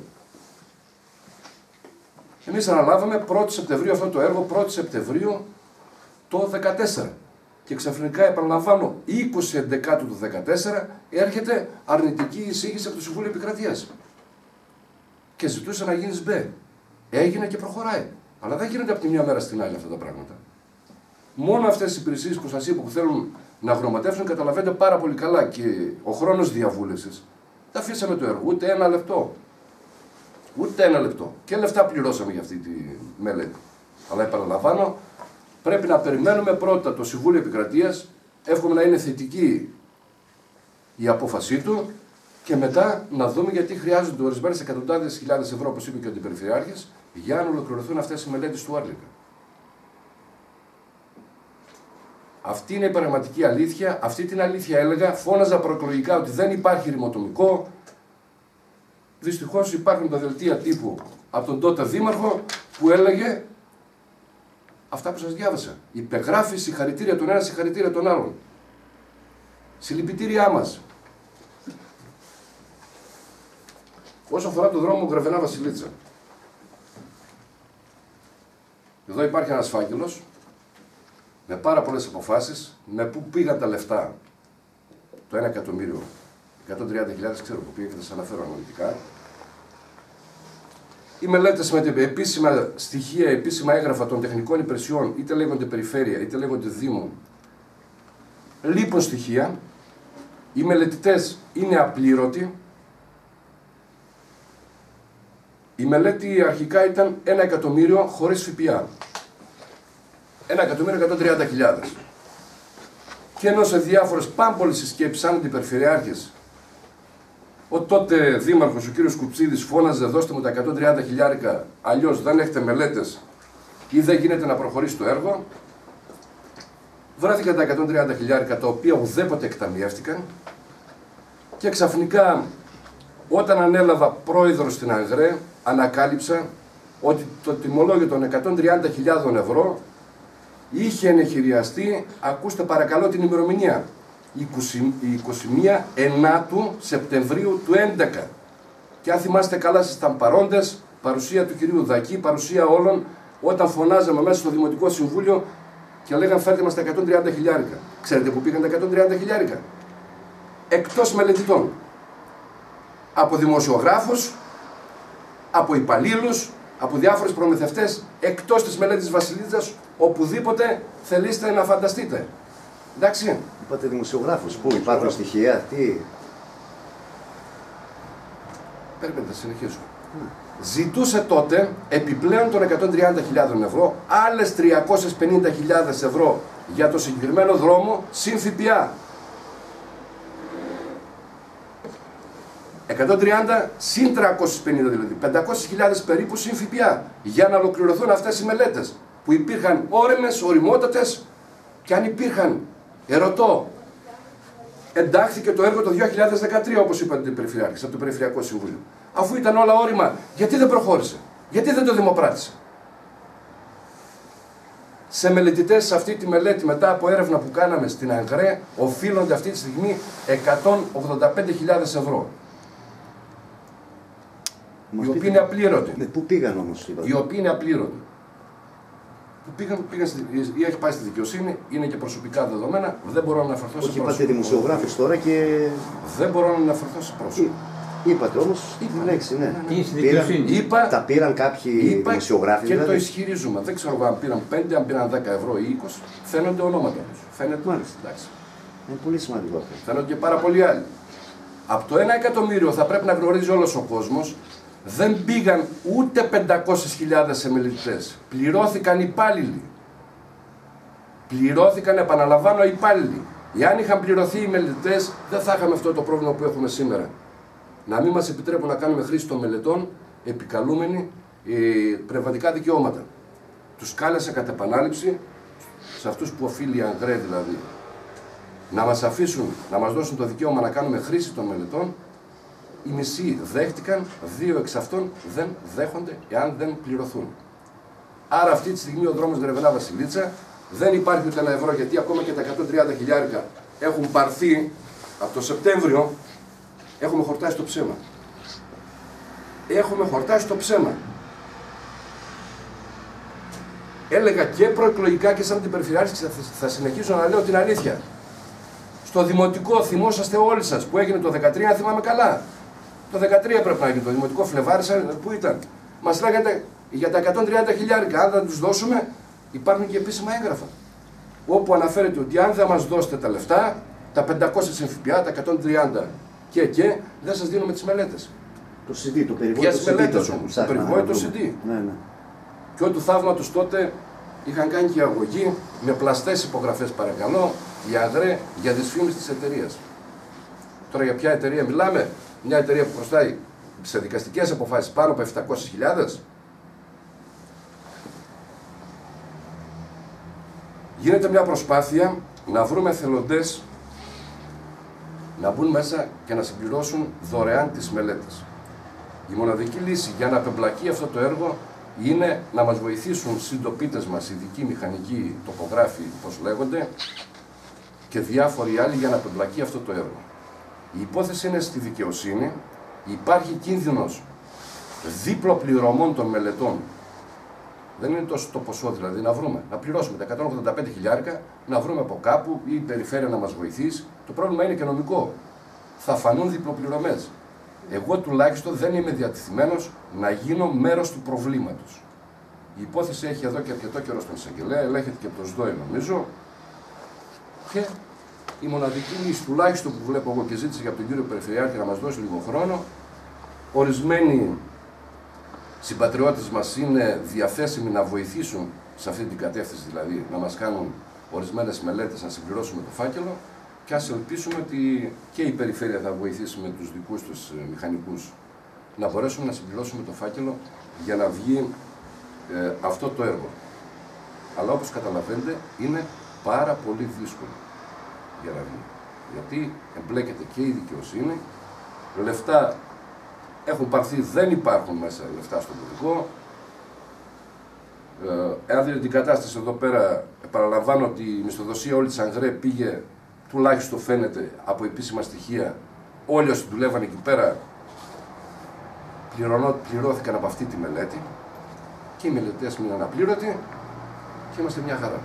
Εμείς αναλάβαμε πρώτη Σεπτεμβρίου αυτό το έργο, πρώτη Σεπτεμβρίου το δεκατέσσερα. Και ξαφνικά, επαναλαμβάνω, είκοσι Δεκάτου του δεκατέσσερα έρχεται αρνητική εισήγηση από το Συμβούλιο Επικρατείας. Και ζητούσε να γίνει ΣΜΠΕ. Έγινε και προχωράει. Αλλά δεν γίνονται από τη μια μέρα στην άλλη αυτά τα πράγματα. Μόνο αυτές οι υπηρεσίες που σας είπα που θέλουν να γνωματεύσουν, καταλαβαίνετε πάρα πολύ καλά και ο χρόνος διαβούλευσης. Δεν αφήσαμε το έργο ούτε ένα λεπτό. Ούτε ένα λεπτό. Και λεφτά πληρώσαμε για αυτή τη μελέτη. Αλλά επαναλαμβάνω, πρέπει να περιμένουμε πρώτα το Συμβούλιο Επικρατείας, εύχομαι να είναι θετική η απόφασή του και μετά να δούμε γιατί χρειάζονται ορισμένες εκατοντάδες χιλιάδες ευρώ, όπως είπε και ο Αντιπεριφερειάρχης, για να ολοκληρωθούν αυτές οι μελέτες του Άρλικα. Αυτή είναι η πραγματική αλήθεια. Αυτή την αλήθεια έλεγα, φώναζα προεκλογικά ότι δεν υπάρχει ρηματομικό. Δυστυχώς υπάρχουν τα δελτία τύπου από τον τότε δήμαρχο που έλεγε αυτά που σας διάβασα. Υπεγράφει συγχαρητήρια τον ένα, συγχαρητήρια τον άλλον. Συλληπιτήριά μας. Όσο αφορά το δρόμο Γρεβενά Βασιλίτσα. Εδώ υπάρχει ένας φάκελος με πάρα πολλές αποφάσεις, με πού πήγαν τα λεφτά. Το ένα εκατομμύριο, εκατόν τριάντα χιλιάδες ξέρω που πήγα και θα σας αναφέρω αναλυτικά. Οι μελέτες με επίσημα στοιχεία, επίσημα έγγραφα των τεχνικών υπηρεσιών, είτε λέγονται περιφέρεια, είτε λέγονται δήμο, λείπουν στοιχεία. Οι μελετητές είναι απλήρωτοι. Η μελέτη αρχικά ήταν ένα εκατομμύριο χωρίς ΦΠΑ. ένα εκατομμύριο εκατόν τριάντα χιλιάδες. Και ενώ σε διάφορες πάμπολες συσκέψεις, σαν αντιπεριφερειάρχες, ο τότε δήμαρχος, ο κύριος Κουψίδης, φώναζε δώστε μου τα εκατόν τριάντα χιλιάρικα, αλλιώς δεν έχετε μελέτες ή δεν γίνεται να προχωρήσει το έργο. Βρέθηκαν τα εκατόν τριάντα χιλιάρικα, τα οποία ουδέποτε εκταμιεύτηκαν, και ξαφνικά όταν ανέλαβα πρόεδρος στην ΑΓΡΕ, ανακάλυψα ότι το τιμολόγιο των εκατόν τριάντα χιλιάδων ευρώ είχε ενεχειριαστεί, ακούστε παρακαλώ την ημερομηνία, είκοσι μία Ενάτου Σεπτεμβρίου του έντεκα. Και αν θυμάστε καλά, ήσασταν παρόντες, παρουσία του κυρίου Δακή, παρουσία όλων, όταν φωνάζαμε μέσα στο Δημοτικό Συμβούλιο και λέγαν φέρτε μας τα εκατόν τριάντα χιλιάρικα. Ξέρετε που πήγαν τα εκατόν τριάντα χιλιάρικα? Εκτός μελετητών. Από δημοσιογράφους, από υπαλλήλους, από διάφορες προμηθευτές, εκτός της μελέτης Βασιλίτσας, οπουδήποτε θελήσετε να φανταστείτε. Εντάξει. Είπατε δημοσιογράφους, πού υπάρχουν στοιχεία, τι... Περιμένετε, συνεχίζω. Mm. Ζητούσε τότε, επιπλέον των εκατόν τριάντα χιλιάδων ευρώ, άλλες τριακόσιες πενήντα χιλιάδες ευρώ για το συγκεκριμένο δρόμο, συν ΦΠΑ. εκατόν τριάντα συν τριακόσιες πενήντα, δηλαδή πεντακόσιες χιλιάδες περίπου συν ΦΠΑ, για να ολοκληρωθούν αυτές οι μελέτες που υπήρχαν όριμες, οριμότατες, και αν υπήρχαν, ερωτώ, εντάχθηκε το έργο το δύο χιλιάδες δεκατρία, όπως είπατε οι Περιφερειάρχες, από το Περιφερειακό Συμβούλιο. Αφού ήταν όλα όρημα, γιατί δεν προχώρησε, γιατί δεν το δημοπράτησε? Σε μελετητές, σε αυτή τη μελέτη, μετά από έρευνα που κάναμε στην ΑΓΡΕ, οφείλονται αυτή τη στιγμή εκατόν ογδόντα πέντε χιλιάδες ευρώ. Οι οποίοι είναι απλήρωτοι. Πού πήγαν όμως? Οι οποίοι είναι απλήρωτοι. Που πήγαν, πήγαν στη, ή έχει πάει στη δικαιοσύνη, είναι και προσωπικά δεδομένα, δεν μπορώ να αναφερθώ σε πρόσωπο. Όχι, είπατε δημοσιογράφους τώρα και... Δεν μπορώ να αναφερθώ σε πρόσωπο. Είπατε όμως τη λέξη, ναι. Τι στη δικαιοσύνη? Είπα, τα πήραν κάποιοι είπα, δημοσιογράφοι, και δηλαδή. το ισχυρίζουμε. Δεν ξέρω αν πήραν πέντε, αν πήραν δέκα ευρώ ή είκοσι. Φαίνονται ονόματα τους. Φαίνεται. Μάλιστα. Εντάξει. Είναι πολύ σημαντικό αυτό. Φαίνονται και πάρα πολλοί άλλοι. Από το ένα εκατομμύριο, θα πρέπει να γνωρίζει όλος ο κόσμος, δεν πήγαν ούτε πεντακόσιες χιλιάδες σε μελετητές. Πληρώθηκαν υπάλληλοι. Πληρώθηκαν, επαναλαμβάνω, υπάλληλοι. Εάν είχαν πληρωθεί οι μελετητές, δεν θα είχαμε αυτό το πρόβλημα που έχουμε σήμερα. Να μην μας επιτρέπουν να κάνουμε χρήση των μελετών, επικαλούμενοι ε, πνευματικά δικαιώματα. Τους κάλεσα κατ' επανάληψη, σε αυτούς που οφείλει η ΑΓΡΕ δηλαδή, να μας αφήσουν, να μας δώσουν το δικαίωμα να κάνουμε χρήση των μελετών. Οι μισοί δέχτηκαν, δύο εξ αυτών δεν δέχονται εάν δεν πληρωθούν. Άρα αυτή τη στιγμή ο δρόμος Γρεβενά Βασιλίτσα δεν υπάρχει ούτε ένα ευρώ, γιατί ακόμα και τα εκατόν τριάντα χιλιάρικα έχουν πάρθει από το Σεπτέμβριο. Έχουμε χορτάσει το ψέμα. Έχουμε χορτάσει το ψέμα. Έλεγα και προεκλογικά και σαν την Περιφερειάρχη, θα συνεχίσω να λέω την αλήθεια. Στο Δημοτικό, θυμόσαστε όλοι σας που έγινε το δεκατρία, αν θυμάμαι καλά. Το δεκατρία πρέπει να γίνει το Δημοτικό Φλεβάρι, που ήταν. Μας λέγατε για τα εκατόν τριάντα χιλιάρικα, αν δεν τους δώσουμε, υπάρχουν και επίσημα έγγραφα. Όπου αναφέρεται ότι αν δεν μας δώσετε τα λεφτά, τα πεντακόσια συν ΦΠΑ, τα εκατόν τριάντα και και, δεν σας δίνουμε τις μελέτες. Το σι ντι, το περιβόητο σι ντι. Μελέτες όμως, το περιβόητο σι ντι. Ναι, ναι. Και ό,τι θαύματος τότε είχαν κάνει και αγωγή με πλαστές υπογραφές, παρακαλώ, η ΑΓΡΕ για δυσφήμιση της εταιρείας. Τώρα για ποια εταιρεία μιλάμε? Μια εταιρεία που χρωστάει σε δικαστικές αποφάσεις πάνω από επτακόσιες χιλιάδες. Γίνεται μια προσπάθεια να βρούμε εθελοντές να μπουν μέσα και να συμπληρώσουν δωρεάν τις μελέτες. Η μοναδική λύση για να απεμπλακεί αυτό το έργο είναι να μας βοηθήσουν συντοπίτες μας, ειδικοί μηχανικοί, τοπογράφοι, όπως λέγονται, και διάφοροι άλλοι για να απεμπλακεί αυτό το έργο. Η υπόθεση είναι στη δικαιοσύνη, υπάρχει κίνδυνος δίπλο πληρωμών των μελετών. Δεν είναι τόσο το ποσό δηλαδή, να βρούμε, να πληρώσουμε τα εκατόν ογδόντα πέντε χιλιάρικα, να βρούμε από κάπου ή η περιφέρεια να μας βοηθήσει. Το πρόβλημα είναι και νομικό. Θα φανούν διπλοπληρωμές. Εγώ τουλάχιστον δεν είμαι διατεθειμένος να γίνω μέρος του προβλήματος. Η υπόθεση έχει εδώ και αρκετό καιρό στον εισαγγελέα, ελέγχεται και από το ΣΔΟΕ νομίζω. Και η μοναδική λύση, τουλάχιστον που βλέπω εγώ και ζήτησα για τον κύριο Περιφερειάρχη να μας δώσει λίγο χρόνο, ορισμένοι συμπατριώτες μας είναι διαθέσιμοι να βοηθήσουν σε αυτή την κατεύθυνση, δηλαδή να μας κάνουν ορισμένες μελέτες να συμπληρώσουμε το φάκελο και ας ελπίσουμε ότι και η περιφέρεια θα βοηθήσει με τους δικούς τους μηχανικούς να μπορέσουμε να συμπληρώσουμε το φάκελο για να βγει ε, αυτό το έργο. Αλλά όπως καταλαβαίνετε είναι πάρα πολύ δύσκολο για να βγει. Γιατί εμπλέκεται και η δικαιοσύνη, λεφτά έχουν πάρθει, δεν υπάρχουν μέσα λεφτά στο πολιτικό. Ε, εάν δείτε την κατάσταση εδώ πέρα, επαναλαμβάνω ότι η μισθοδοσία όλη της Αγρέ πήγε, τουλάχιστον φαίνεται από επίσημα στοιχεία, όλοι όσοι δουλεύαν εκεί πέρα πληρωνό, πληρώθηκαν από αυτή τη μελέτη και οι μελετές μείναν απλήρωτοι και είμαστε μια χαρά.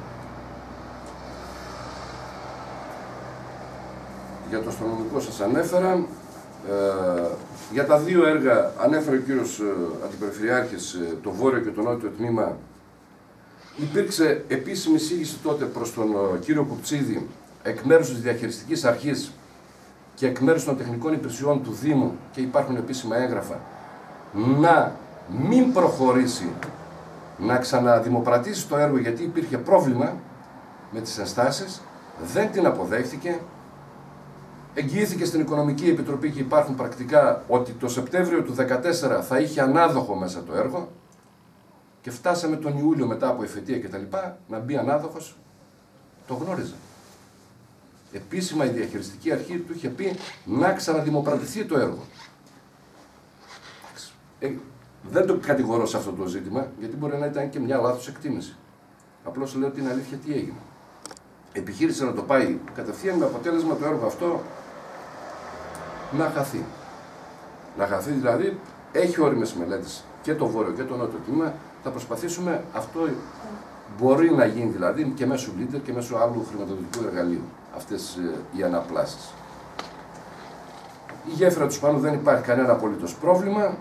Για το αστρονομικό σας ανέφερα. Ε, για τα δύο έργα ανέφερε ο κύριος ε, Αντιπεριφερειάρχης, ε, το βόρειο και το νότιο τμήμα. Υπήρξε επίσημη εισήγηση τότε προς τον ε, κύριο Κουπτσίδη εκ μέρους της διαχειριστικής αρχής και εκ μέρους των τεχνικών υπηρεσιών του Δήμου, και υπάρχουν επίσημα έγγραφα, να μην προχωρήσει να ξαναδημοπρατήσει το έργο γιατί υπήρχε πρόβλημα με τις ενστάσεις, δεν την αποδέχθηκε. Εγγυήθηκε στην Οικονομική Επιτροπή και υπάρχουν πρακτικά ότι το Σεπτέμβριο του δύο χιλιάδες δεκατέσσερα θα είχε ανάδοχο μέσα το έργο και φτάσαμε τον Ιούλιο μετά από εφετεία κτλ. Να μπει ανάδοχος, το γνώριζε. Επίσημα η διαχειριστική αρχή του είχε πει να ξαναδημοπρατηθεί το έργο. Ε, δεν το κατηγορώ σε αυτό το ζήτημα, γιατί μπορεί να ήταν και μια λάθος εκτίμηση. Απλώς λέω την αλήθεια τι έγινε. Επιχείρησε να το πάει κατευθείαν με αποτέλεσμα το έργο αυτό να χαθεί. Να χαθεί δηλαδή, έχει όριμες μελέτες και το βόρειο και το νότιο τμήμα. Θα προσπαθήσουμε, αυτό μπορεί να γίνει δηλαδή και μέσω Leader και μέσω άλλου χρηματοδοτικού εργαλείου, αυτές ε, οι αναπλάσεις. Η γέφυρα του Σπάνου δεν υπάρχει κανένα απολύτως πρόβλημα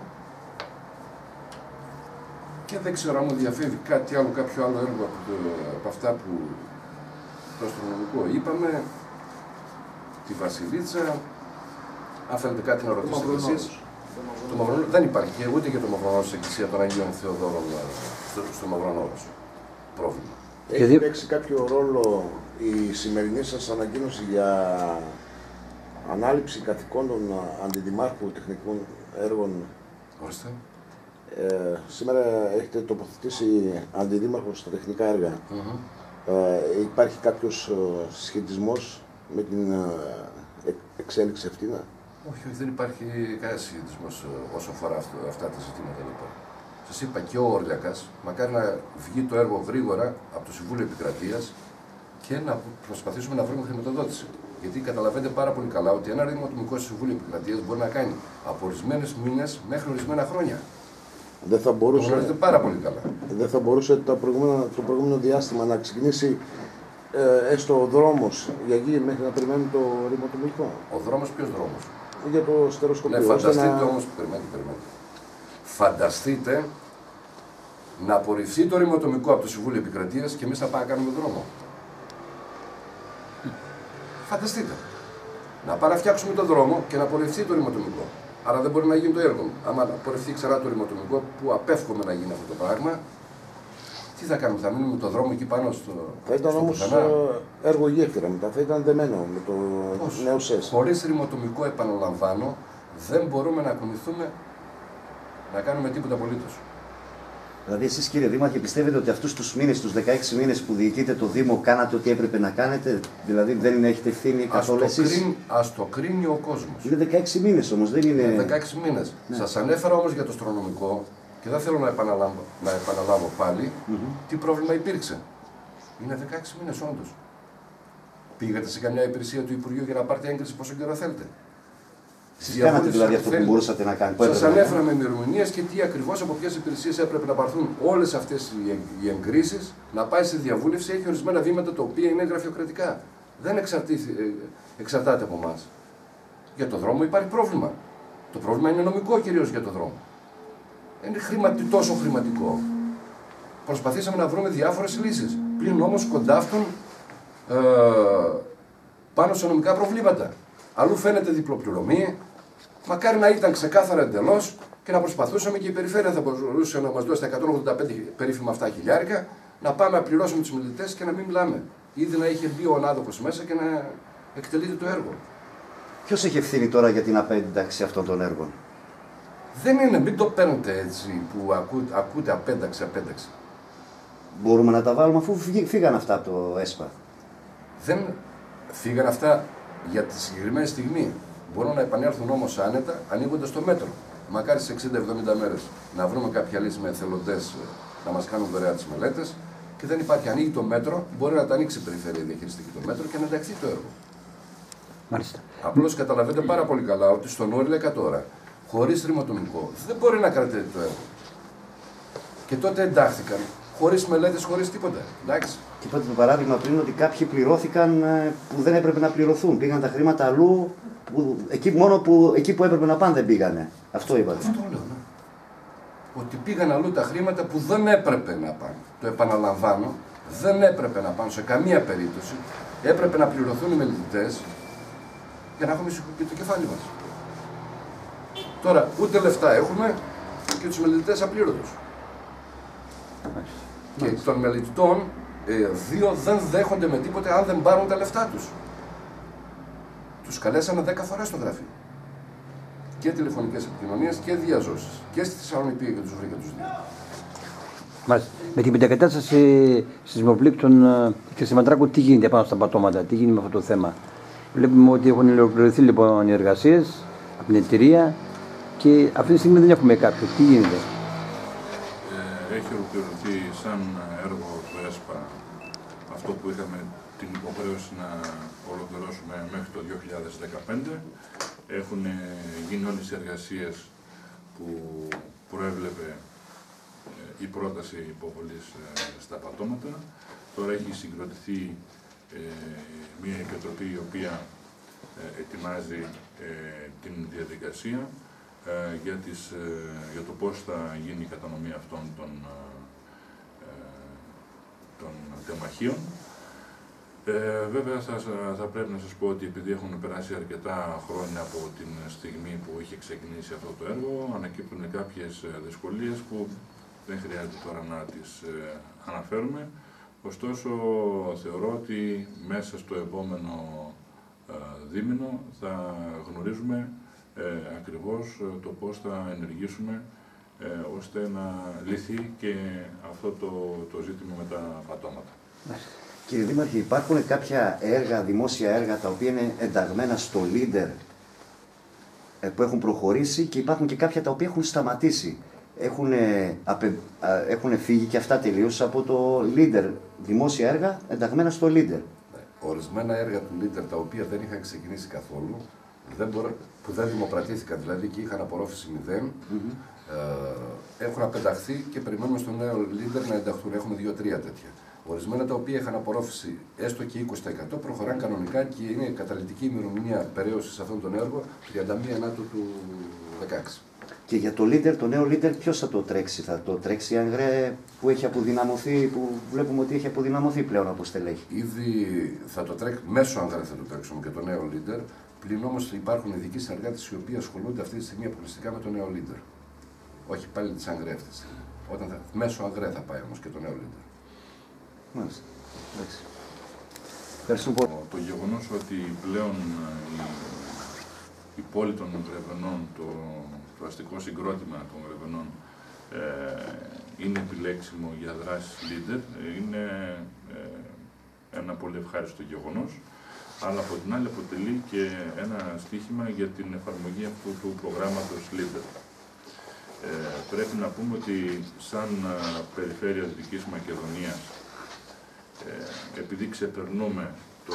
και δεν ξέρω αν μου διαφεύγει κάτι άλλο, κάποιο άλλο έργο από, το, από αυτά που το αστρονομικό είπαμε, τη Βασιλίτσα. Αν θέλετε κάτι να ρωτήσετε εσείς. Το Μαυρονόρο δεν υπάρχει και ούτε για το Μαυρονόρο στην Εκκλησία των Αγίων Θεοδόρων στο, στο Μαυρονόρο πρόβλημα. Έχει παίξει κάποιο ρόλο η σημερινή σας ανακοίνωση για ανάληψη καθηκόντων αντιδημάρχου τεχνικών έργων? Ορίστε. Ε, σήμερα έχετε τοποθετήσει αντιδήμαρχο στα τεχνικά έργα. Mm-hmm. Ε, υπάρχει κάποιος σχετισμός με την ε, εξέλιξη αυτή? Να? Όχι, όχι, δεν υπάρχει κανένα σχετισμός όσο αφορά αυτό, αυτά τα ζητήματα. Λοιπόν. Σας είπα και ο Ορλιακάς, μακάρι να βγει το έργο γρήγορα από το Συμβούλιο Επικρατείας και να προσπαθήσουμε να βρούμε χρηματοδότηση. Γιατί καταλαβαίνετε πάρα πολύ καλά ότι ένα Δημοτικό Συμβούλιο Επικρατείας μπορεί να κάνει από ορισμένες μήνες μέχρι ορισμένα χρόνια. Δεν θα μπορούσε, το γνωρίζετε πάρα πολύ καλά. Δεν θα μπορούσε το προηγούμενο, το προηγούμενο διάστημα να ξεκινήσει ε, έστω ο δρόμος για εκεί μέχρι να περιμένει το ρηματομικό? Ο δρόμος, ποιος δρόμος? Για το στεροσκοπείο. Ναι, φανταστείτε να... όμως, περιμένετε, περιμένετε. Φανταστείτε να απορριφθεί το ρηματομικό από το Συμβούλιο Επικρατείας και εμείς να πάμε να κάνουμε δρόμο. Φανταστείτε. Να πάμε να φτιάξουμε τον δρόμο και να απορριφθεί το ρηματομικό. Άρα δεν μπορεί να γίνει το έργο. Άμα απορριφθεί ξανά το ρηματομικό, που απέφχομαι να γίνει αυτό το πράγμα, τι θα κάνουμε, θα μείνουμε με τον δρόμο εκεί πάνω στο. Θα ήταν όμως έργο γέφυρα μετά, θα ήταν δεμένο με το Πώς? νέο ΣΕΣ. Χωρίς ρηματομικό, επαναλαμβάνω, δεν μπορούμε να κουνηθούμε να κάνουμε τίποτα απολύτως. Δηλαδή, εσείς κύριε Δήμαρχε, πιστεύετε ότι αυτούς τους μήνες, τους δεκαέξι μήνες που διοικείτε το Δήμο, κάνατε ό,τι έπρεπε να κάνετε? Δηλαδή, δεν έχετε ευθύνη καθόλου εσείς? Ας το κρίνει ο κόσμος. Είναι δεκαέξι μήνες όμως, δεν είναι. Είναι δεκαέξι μήνες. Ναι. Σας ανέφερα όμως για το αστρονομικό και δεν θέλω να επαναλάβω, να επαναλάβω πάλι mm-hmm. τι πρόβλημα υπήρξε. Είναι δεκαέξι μήνες όντως. Πήγατε σε καμιά υπηρεσία του Υπουργείου για να πάρετε έγκριση πόσο καιρό θέλετε? Εσείς κάνατε δηλαδή αυτό που μπορούσατε να κάνετε? Σας ανέφερα με ημερομηνίες και τι ακριβώς από ποιες υπηρεσίες έπρεπε να πάρθουν όλες αυτές οι εγκρίσεις, να πάει σε διαβούλευση. Έχει ορισμένα βήματα τα οποία είναι γραφειοκρατικά. Δεν εξαρτάται από εμάς. Για το δρόμο υπάρχει πρόβλημα. Το πρόβλημα είναι νομικό κυρίως για το δρόμο. Είναι χρηματι, τόσο χρηματικό. Προσπαθήσαμε να βρούμε διάφορες λύσεις. Πλην όμως κοντάφτουν ε, πάνω σε νομικά προβλήματα. Αλλού φαίνεται διπλοπληρωμή. Μακάρι να ήταν ξεκάθαρα εντελώς και να προσπαθούσαμε και η περιφέρεια θα μπορούσε να μας δώσει τα εκατόν ογδόντα πέντε περίφημα αυτά χιλιάρικα, να πάμε να πληρώσουμε τους μελετητές και να μην μιλάμε. Ήδη να είχε μπει ο ανάδοχος μέσα και να εκτελείται το έργο. Ποιος έχει ευθύνη τώρα για την απένταξη αυτών των έργων? Δεν είναι, μην το παίρνετε έτσι που ακού, ακούτε απένταξη, απένταξη. Μπορούμε να τα βάλουμε αφού φύγαν αυτά από το ΕΣΠΑ. Δεν φύγαν αυτά για τη συγκεκριμένη στιγμή. Μπορούν να επανέλθουν όμως άνετα ανοίγοντας το μέτρο. Μακάρι σε εξήντα εβδομήντα μέρες να βρούμε κάποια λύση με εθελοντές να μας κάνουν δωρεά τις μελέτες και δεν υπάρχει. Ανοίγει το μέτρο, μπορεί να τα ανοίξει η περιφέρεια διαχειριστική το μέτρο και να ενταχθεί το έργο. Μάλιστα. Απλώς καταλαβαίνετε πάρα πολύ καλά ότι στον Όρλεκα τώρα, χωρίς ρηματομικό, δεν μπορεί να κρατήσει το έργο. Και τότε εντάχθηκαν, χωρίς μελέτες, χωρίς τίποτα. Εντάξει. Και είπατε το παράδειγμα πριν ότι κάποιοι πληρώθηκαν που δεν έπρεπε να πληρωθούν. Πήγαν τα χρήματα αλλού, που, εκεί, μόνο που, εκεί που έπρεπε να πάνε δεν πήγανε. Αυτό είπατε. Αυτό λέω, ναι. Ότι πήγαν αλλού τα χρήματα που δεν έπρεπε να πάνε. Το επαναλαμβάνω, δεν έπρεπε να πάνε σε καμία περίπτωση. Έπρεπε να πληρωθούν οι μελετητές για να έχουμε και το κεφάλι μας. Τώρα, ούτε λεφτά έχουμε και τους μελετητές απλήρωτους. Και των μελετητών, ε, δύο δεν δέχονται με τίποτε αν δεν πάρουν τα λεφτά τους. Τους καλέσανε δέκα φορές στο γραφείο. Και τηλεφωνικές επικοινωνίες και διαζώσεις. Και στη Θεσσαλονίκη πήγε και τους βρήκε τους δύο. Μάλιστα. Με την μετακατάσταση σεισμοπλήκτων και Σιμαντράκου, τι γίνεται πάνω στα πατώματα, τι γίνεται με αυτό το θέμα? Βλέπουμε ότι έχουν ολοκληρωθεί λοιπόν οι εργασίες από την εταιρεία και αυτή τη στιγμή δεν έχουμε κάποιο. Τι γίνεται? Ε, έχει ολοκληρωθεί σαν έργο του ΕΣΠΑ αυτό που είχαμε την υποχρέωση να ολοκληρώσουμε μέχρι το δύο χιλιάδες δεκαπέντε. Έχουν γίνει όλες οι εργασίες που προέβλεπε η πρόταση υποβολής στα πατώματα. Τώρα έχει συγκροτηθεί ε, μια επιτροπή η οποία ε, ετοιμάζει ε, την διαδικασία ε, για, τις, ε, για το πώς θα γίνει η κατανομή αυτών των, ε, των τεμαχίων. Ε, βέβαια θα, θα πρέπει να σας πω ότι επειδή έχουν περάσει αρκετά χρόνια από την στιγμή που είχε ξεκινήσει αυτό το έργο, ανακύπτουν κάποιες δυσκολίες που δεν χρειάζεται τώρα να τις ε, αναφέρουμε. Ωστόσο, θεωρώ ότι μέσα στο επόμενο ε, δίμηνο θα γνωρίζουμε ε, ακριβώς το πώς θα ενεργήσουμε ε, ώστε να λυθεί και αυτό το, το ζήτημα με τα πατώματα. Κύριε Δήμαρχε, υπάρχουν κάποια έργα, δημόσια έργα, τα οποία είναι ενταγμένα στο Leader που έχουν προχωρήσει και υπάρχουν και κάποια τα οποία έχουν σταματήσει. Έχουν, απε, έχουν φύγει και αυτά τελείως από το Leader, δημόσια έργα ενταγμένα στο Leader. Ορισμένα έργα του Leader τα οποία δεν είχαν ξεκινήσει καθόλου, δεν μπορώ, που δεν δημοπρατήθηκαν δηλαδή και είχαν απορρόφηση μηδέν, mm-hmm. ε, έχουν απενταχθεί και περιμένουμε στο νέο Leader να ενταχθούν. Έχουμε δύο-τρία τέτοια. Ορισμένα τα οποία είχαν απορρόφηση έστω και είκοσι τοις εκατό προχωράνε κανονικά και είναι καταλυτική ημερομηνία περαίωσης αυτών των έργων τριάντα μία Ιανουαρίου του δεκαέξι. Και για το Leader, το νέο Leader, ποιος θα το τρέξει? Θα το τρέξει η Ανγρέ που έχει αποδυναμωθεί, που βλέπουμε ότι έχει αποδυναμωθεί πλέον από στελέχη? Ήδη θα το τρέξει, μέσω Ανγρέ θα το τρέξουμε και το νέο Leader. Πλην όμως υπάρχουν ειδικοί συνεργάτες οι οποίοι ασχολούνται αυτή τη στιγμή αποκλειστικά με το νέο Leader. Όχι πάλι τη Ανγρέ αυτή τη στιγμή. Όταν θα, μέσω Ανγρέ θα πάει όμως και το νέο Leader. Μάλιστα. Εντάξει. Ευχαριστούμε πολύ. Το γεγονός ότι πλέον η, η πόλη των Γρεβενών, το, το αστικό συγκρότημα των Γρεβενών ε, είναι επιλέξιμο για δράσεις Leader, είναι ε, ένα πολύ ευχάριστο γεγονός, αλλά από την άλλη αποτελεί και ένα στίχημα για την εφαρμογή αυτού του προγράμματος Leader. Ε, πρέπει να πούμε ότι σαν ε, περιφέρεια Δυτικής Μακεδονίας, Ε, επειδή ξεπερνούμε το,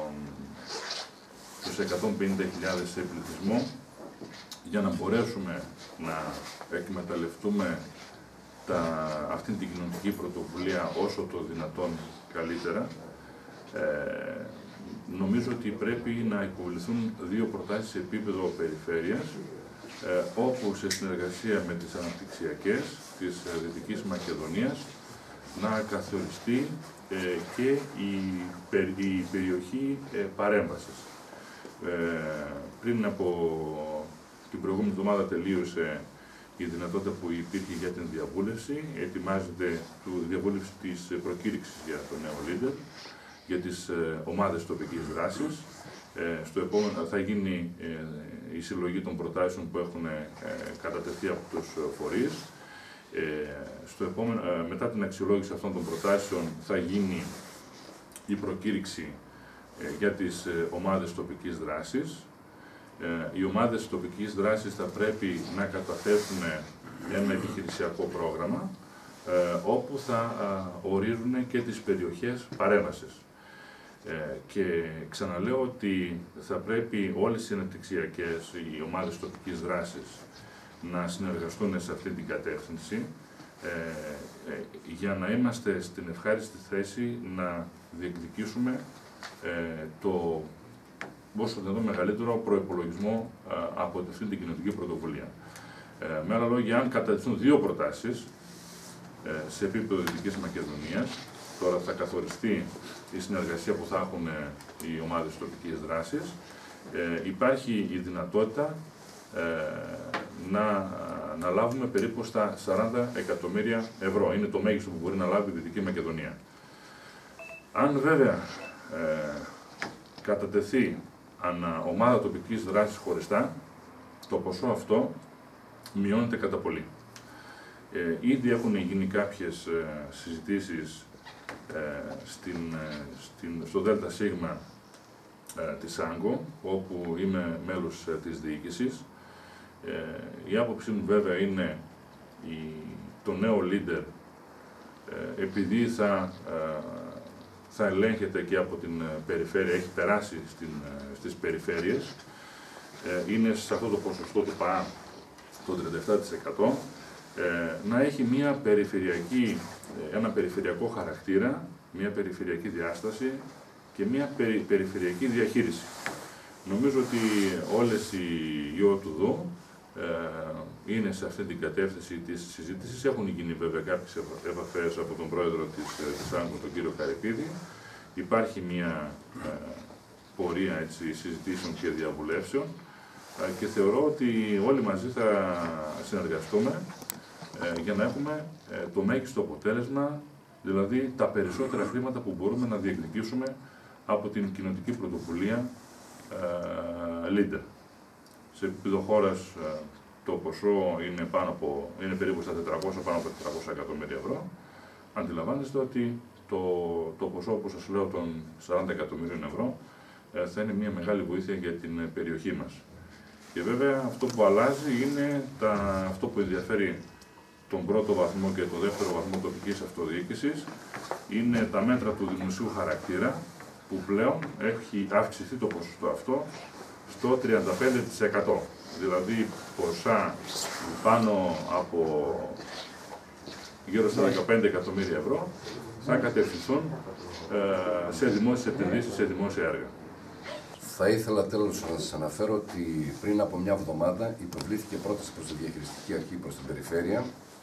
τους εκατόν πενήντα χιλιάδες σε πληθυσμό, για να μπορέσουμε να εκμεταλλευτούμε τα, αυτή την κοινωνική πρωτοβουλία όσο το δυνατόν καλύτερα, ε, νομίζω ότι πρέπει να υποβληθούν δύο προτάσεις σε επίπεδο περιφέρειας, ε, όπου σε συνεργασία με τις αναπτυξιακές της Δυτικής Μακεδονίας να καθοριστεί ε, και η, η περιοχή ε, παρέμβασης. Ε, πριν από την προηγούμενη εβδομάδα τελείωσε η δυνατότητα που υπήρχε για την διαβούλευση. Ετοιμάζεται η διαβούλευση της προκήρυξης για το νέο leader, για τις ομάδες τοπικής δράσης. Ε, στο επόμενο θα γίνει ε, η συλλογή των προτάσεων που έχουν ε, κατατεθεί από τους φορείς. Ε, στο επόμενο, ε, μετά την αξιολόγηση αυτών των προτάσεων θα γίνει η προκήρυξη ε, για τις ε, ομάδες τοπικής δράσης. Ε, οι ομάδες τοπικής δράσης θα πρέπει να καταθέσουν ένα επιχειρησιακό πρόγραμμα ε, όπου θα ε, ορίζουν και τις περιοχές παρέμβασης. Ε, και ξαναλέω ότι θα πρέπει όλες οι αναπτυξιακές, οι ομάδες τοπικής δράσης να συνεργαστούν σε αυτή την κατεύθυνση ε, ε, για να είμαστε στην ευχάριστη θέση να διεκδικήσουμε ε, το όσο δυνατόν μεγαλύτερο προϋπολογισμό ε, από αυτή την κοινωνική πρωτοβουλία. Ε, με άλλα λόγια, αν κατατεθούν δύο προτάσεις ε, σε επίπεδο Δυτικής Μακεδονίας, τώρα θα καθοριστεί η συνεργασία που θα έχουν οι ομάδες τοπικής δράσης, ε, υπάρχει η δυνατότητα ε, να, να λάβουμε περίπου στα σαράντα εκατομμύρια ευρώ. Είναι το μέγιστο που μπορεί να λάβει η Δυτική Μακεδονία. Αν βέβαια ε, κατατεθεί ανά ομάδα τοπικής δράσης χωριστά, το ποσό αυτό μειώνεται κατά πολύ. Ε, ήδη έχουν γίνει κάποιες ε, συζητήσεις ε, στην, ε, στην, στο ΔΣ ε, της ΆΝΚΟ, όπου είμαι μέλος ε, της διοίκησης. Ε, η άποψή μου βέβαια είναι η, το νέο leader, ε, επειδή θα, ε, θα ελέγχεται και από την περιφέρεια, έχει περάσει στην, στις περιφέρειες, ε, είναι σε αυτό το ποσοστό του ΠΑ, το τριάντα επτά τοις εκατό, ε, να έχει μια περιφερειακή, ένα περιφερειακό χαρακτήρα, μια περιφερειακή διάσταση και μια περι, περιφερειακή διαχείριση. Νομίζω ότι όλες οι ΙΟΤΟΥΔΟ ε, είναι σε αυτή την κατεύθυνση της συζήτησης. Έχουν γίνει βέβαια κάποιες επαφές από τον πρόεδρο της, της ΆΝΚΟ, τον κύριο Καρυπίδη. Υπάρχει μια ε, πορεία έτσι, συζητήσεων και διαβουλεύσεων ε, και θεωρώ ότι όλοι μαζί θα συνεργαστούμε ε, για να έχουμε ε, το μέγιστο αποτέλεσμα, δηλαδή τα περισσότερα χρήματα που μπορούμε να διεκδικήσουμε από την κοινοτική πρωτοβουλία ε, leader. Σε επίπεδο χώρας ε, το ποσό είναι, πάνω από, είναι περίπου στα τετρακόσια, πάνω από τετρακόσια εκατομμύρια ευρώ. Αντιλαμβάνεστε ότι το, το ποσό, όπως σας λέω, των σαράντα εκατομμυρίων ευρώ ε, θα είναι μια μεγάλη βοήθεια για την περιοχή μας. Και βέβαια αυτό που αλλάζει είναι τα, αυτό που ενδιαφέρει τον πρώτο βαθμό και το δεύτερο βαθμό τοπικής αυτοδιοίκησης, είναι τα μέτρα του δημοσίου χαρακτήρα, που πλέον έχει αυξηθεί το ποσοστό αυτό στο τριάντα πέντε τοις εκατό. Δηλαδή ποσά πάνω από γύρω στα δεκαπέντε εκατομμύρια ευρώ θα κατευθυνθούν ε, σε δημόσιες επενδύσεις, σε δημόσια έργα. Θα ήθελα τέλος να σας αναφέρω ότι πριν από μια εβδομάδα υποβλήθηκε πρόταση προς τη διαχειριστική αρχή προς την περιφέρεια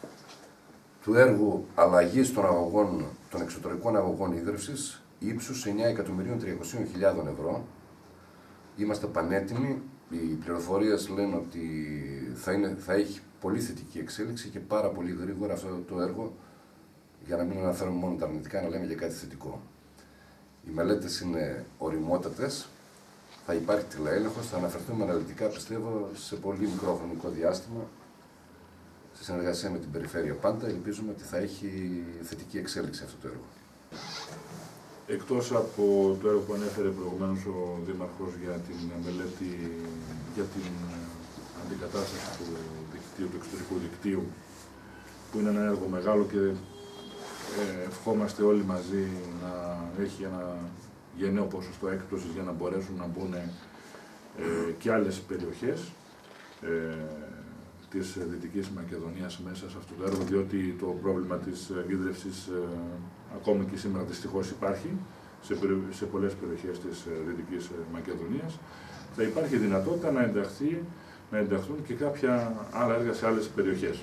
του έργου αλλαγής των, αγωγών, των εξωτερικών αγωγών ίδρυυσης ύψους εννέα εκατομμυρίων τριακόσιες χιλιάδες ευρώ. Είμαστε πανέτοιμοι. Οι πληροφορίες λένε ότι θα, είναι, θα έχει πολύ θετική εξέλιξη και πάρα πολύ γρήγορα αυτό το έργο, για να μην αναφέρουμε μόνο τα αρνητικά, να λέμε για κάτι θετικό. Οι μελέτες είναι οριμότατες, θα υπάρχει τηλεέλεγχος, θα αναφερθούμε αναλυτικά, πιστεύω, σε πολύ μικρό χρονικό διάστημα, σε συνεργασία με την περιφέρεια πάντα. Ελπίζουμε ότι θα έχει θετική εξέλιξη αυτό το έργο. Εκτός από το έργο που ανέφερε προηγουμένως ο Δήμαρχος για την μελέτη για την αντικατάσταση του δικτύου, του εξωτερικού δικτύου, που είναι ένα έργο μεγάλο και ε, ευχόμαστε όλοι μαζί να έχει ένα γενναίο ποσοστό έκπτωσης για να μπορέσουν να μπουν ε, και άλλες περιοχές ε, της Δυτικής Μακεδονίας μέσα σε αυτό το έργο, διότι το πρόβλημα της ίδρυυσης ε, ακόμη και σήμερα δυστυχώς υπάρχει σε, σε πολλές περιοχές της Δυτικής Μακεδονίας. Θα υπάρχει δυνατότητα να, ενταχθεί, να ενταχθούν και κάποια άλλα έργα σε άλλες περιοχές.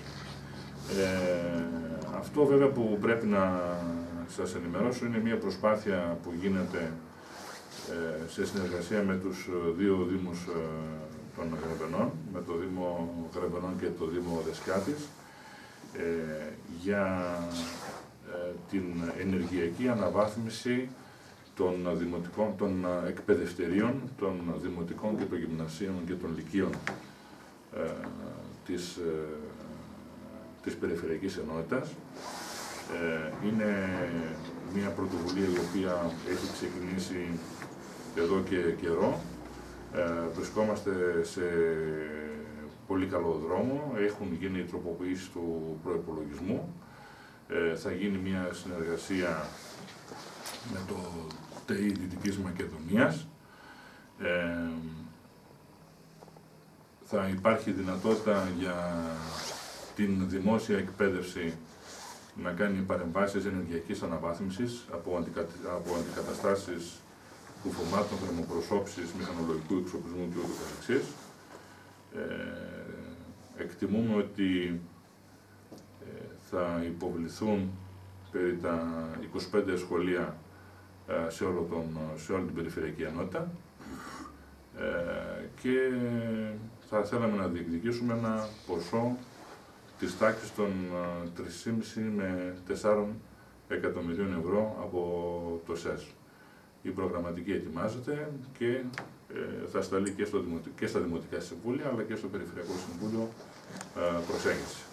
Ε, αυτό βέβαια που πρέπει να σας ενημερώσω είναι μια προσπάθεια που γίνεται ε, σε συνεργασία με τους δύο δήμους, ε, των Γρεβενών, με το Δήμο Γρεβενών και το Δήμο Δεσπιάτης, ε, για ε, την ενεργειακή αναβάθμιση των δημοτικών, των εκπαιδευτηρίων, των δημοτικών και των γυμνασίων και των λυκείων ε, της, ε, της Περιφερειακής Ενότητας. Ε, είναι μια πρωτοβουλία η οποία έχει ξεκινήσει εδώ και καιρό. Ε, βρισκόμαστε σε πολύ καλό δρόμο, έχουν γίνει οι τροποποιήσεις του προϋπολογισμού. Ε, θα γίνει μια συνεργασία με το ΤΕΙ Δυτικής Μακεδονίας. Ε, θα υπάρχει δυνατότητα για την δημόσια εκπαίδευση να κάνει παρεμβάσεις ενεργειακής αναβάθμισης από, αντικα... από αντικαταστάσεις κουφωμάτων, θερμοπροσώψης, μηχανολογικού εξοπλισμού και ούτω καθεξής. Ε, εκτιμούμε ότι ε, θα υποβληθούν περί τα είκοσι πέντε σχολεία ε, σε, όλο τον, σε όλη την Περιφερειακή Ενότητα ε, και θα θέλαμε να διεκδικήσουμε ένα ποσό της τάξης των τρεις κόμμα πέντε με τέσσερα εκατομμυρίων ευρώ από το ΣΕΣ. Η προγραμματική ετοιμάζεται και ε, θα σταλεί και, στο, και στα Δημοτικά Συμβούλια αλλά και στο Περιφερειακό Συμβούλιο ε, προσέγγιση.